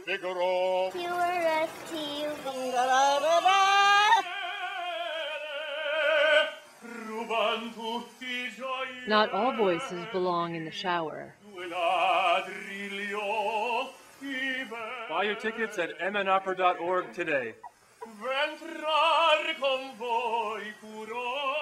Not all voices belong in the shower. Buy your tickets at mnopera.org today.